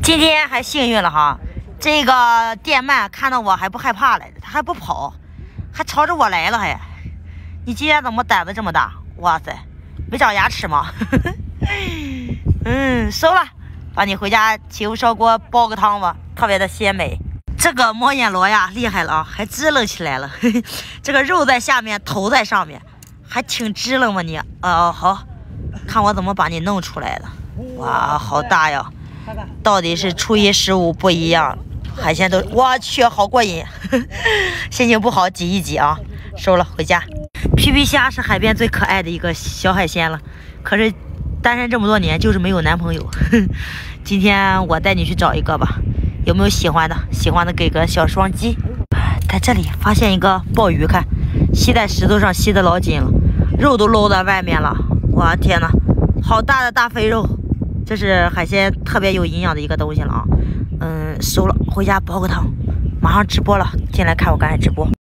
今天还幸运了哈，这个电鳗看到我还不害怕来着，它还不跑，还朝着我来了还。你今天怎么胆子这么大？哇塞，没长牙齿吗？收了，把你回家起油烧锅煲个汤吧，特别的鲜美。这个猫眼螺呀，厉害了啊，还支棱起来了。这个肉在下面，头在上面，还挺支棱嘛你。好，看我怎么把你弄出来的。哇，好大呀！到底是初一十五不一样，海鲜都，我去，好过瘾。心情不好挤一挤啊，收了回家。皮皮虾是海边最可爱的一个小海鲜了，可是单身这么多年就是没有男朋友。今天我带你去找一个吧，有没有喜欢的？喜欢的给个小双击。在这里发现一个鲍鱼，看吸在石头上，吸得老紧了，肉都露在外面了。哇天哪，好大的大肥肉！这是海鲜特别有营养的一个东西了啊。收了，回家煲个汤，马上直播了，进来看我刚才直播。